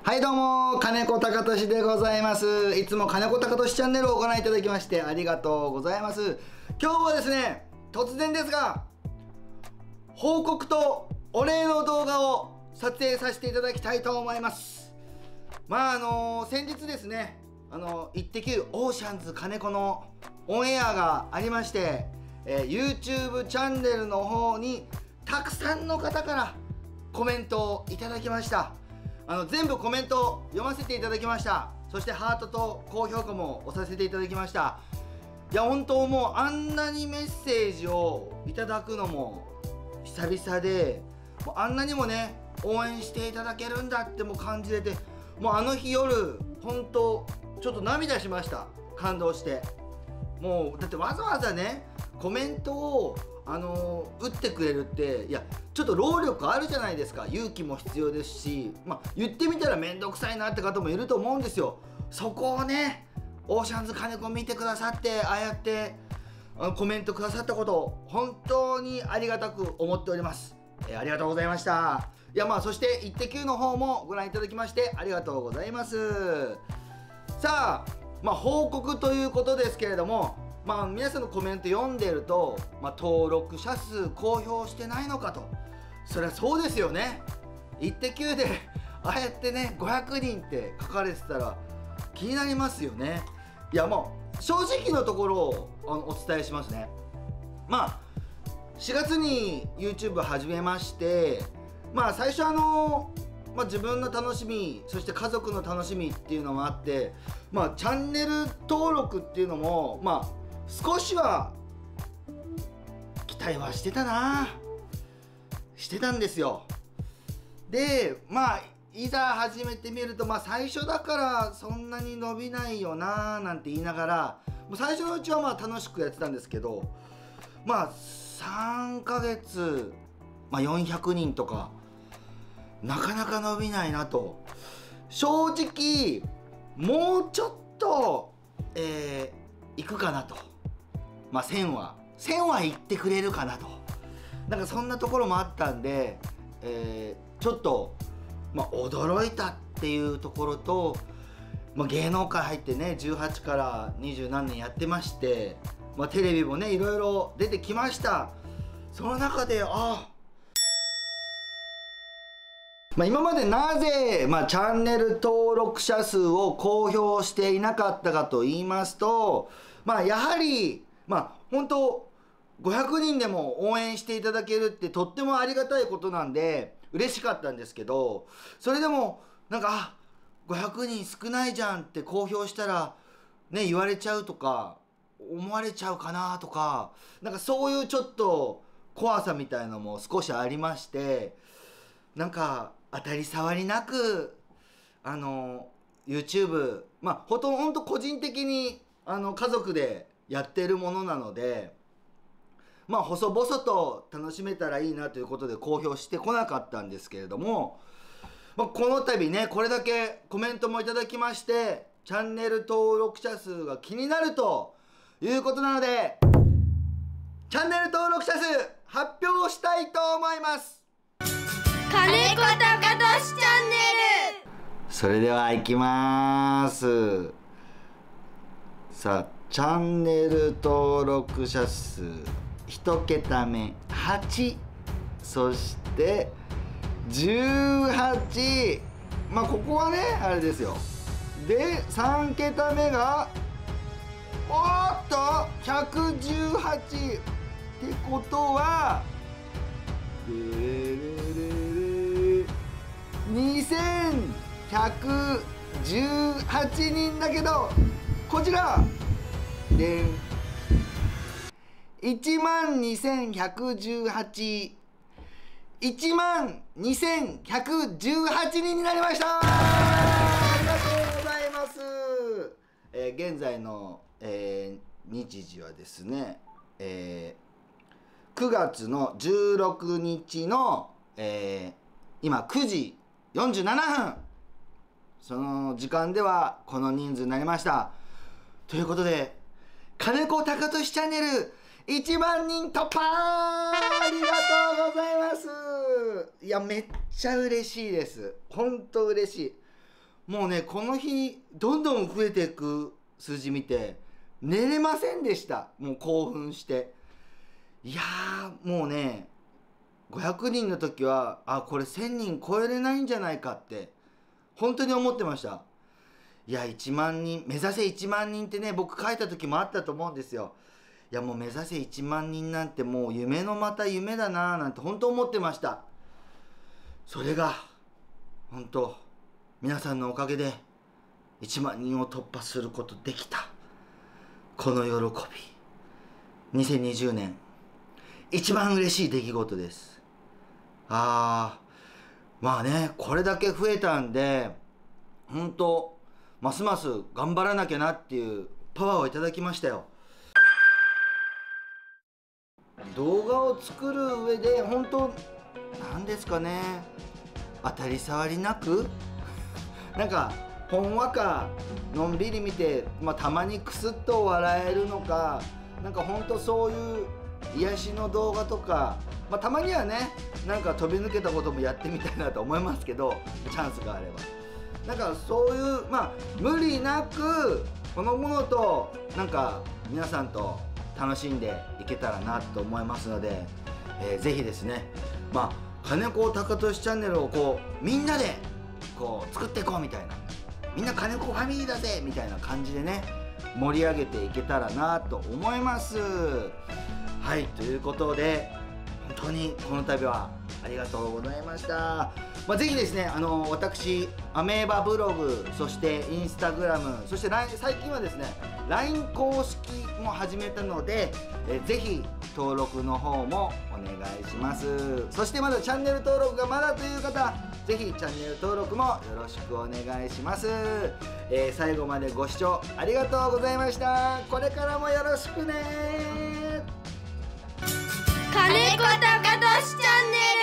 はいどうも、金子貴俊でございます。いつも金子貴俊チャンネルをご覧いただきましてありがとうございます。今日はですね、突然ですが、報告とお礼の動画を撮影させていただきたいと思います。先日ですね、イッテ Q オーシャンズ金子のオンエアがありまして、YouTube チャンネルの方にたくさんの方からコメントをいただきました。全部コメント読ませていただきました。そしてハートと高評価も押させていただきました。いや本当もうあんなにメッセージをいただくのも久々で、もうあんなにもね応援していただけるんだってもう感じれて、もうあの日夜本当ちょっと涙しました。感動して。もうだってわざわざねコメントを打ってくれるって、いやちょっと労力あるじゃないですか。勇気も必要ですし、言ってみたら面倒くさいなって方もいると思うんですよ。そこをねオーシャンズ金子見てくださって、ああやってコメントくださったことを本当にありがたく思っております。ありがとうございました。いやそしてイッテ Q の方もご覧いただきましてありがとうございます。さあ、報告ということですけれども、皆さんのコメント読んでると、登録者数公表してないのかと。そりゃそうですよね。イッテ Q でああやってね500人って書かれてたら気になりますよね。いや正直のところをお伝えしますね。4月に YouTube 始めまして、最初自分の楽しみ、そして家族の楽しみっていうのもあって、チャンネル登録っていうのも少しは期待はしてたんですよ。でいざ始めてみると最初だからそんなに伸びないよななんて言いながら、最初のうちは楽しくやってたんですけど、3ヶ月、400人とかなかなか伸びないなと。正直もうちょっといくかなと。1000はいってくれるかなと、なんかそんなところもあったんで、ちょっと驚いたっていうところと、芸能界入ってね18から20何年やってまして、テレビもねいろいろ出てきました。その中で今までなぜ、チャンネル登録者数を公表していなかったかと言いますと、やはり本当500人でも応援していただけるってとってもありがたいことなんで嬉しかったんですけど、それでもなんか500人少ないじゃんって公表したらね言われちゃうとか思われちゃうかなとか、なんかそういうちょっと怖さみたいのも少しありまして、なんか当たり障りなくYouTube ほんと個人的に家族でやってるものなので、細々と楽しめたらいいなということで公表してこなかったんですけれども、この度ねこれだけコメントもいただきまして、チャンネル登録者数が気になるということなので、チャンネル登録者数発表したいと思います。 金子貴俊チャンネル。 それでは行きます。さあチャンネル登録者数1桁目8、そして18、ここはねあれですよ。で3桁目が118ってことは2118人だけど、こちらで12118、12118人になりました。ありがとうございます。現在の、日時はですね、9月の16日の、今9時47分、その時間ではこの人数になりました。ということで金子貴俊チャンネル1万人突破、ありがとうございます。いやめっちゃ嬉しいです。ほんと嬉しい。 もうねこの日どんどん増えていく数字見て寝れませんでした。もう興奮して、いやーもうね500人の時はこれ1000人超えれないんじゃないかって本当に思ってました。いや1万人目指せ1万人ってね僕書いた時もあったと思うんですよ。いやもう目指せ1万人なんてもう夢のまた夢だななんて本当思ってました。それが本当皆さんのおかげで1万人を突破することできた。この喜び2020年一番嬉しい出来事です。まあねこれだけ増えたんで本当ますます頑張らなきゃなっていうパワーをいただきましたよ。動画を作る上で本当なんですかね、当たり障りなくなんかほんわかのんびり見て、たまにクスッと笑えるのか、なんかほんとそういう癒しの動画とか、たまにはねなんか飛び抜けたこともやってみたいなと思いますけど、チャンスがあればなんかそういう無理なくこのものとなんか皆さんと楽しんでいけたらなと思いますので、ぜひですね金子貴俊チャンネルをこうみんなでこう作っていこうみたいな、みんな金子ファミリーだぜみたいな感じでね盛り上げていけたらなと思います。はい、ということで本当にこの度はありがとうございました。ぜひですね私アメーバブログ、そしてインスタグラム、そして最近はですね LINE 公式も始めたので、ぜひ登録の方もお願いします。そしてまだチャンネル登録がまだという方、ぜひチャンネル登録もよろしくお願いします。最後までご視聴ありがとうございました。これからもよろしくね。 金子貴俊チャンネル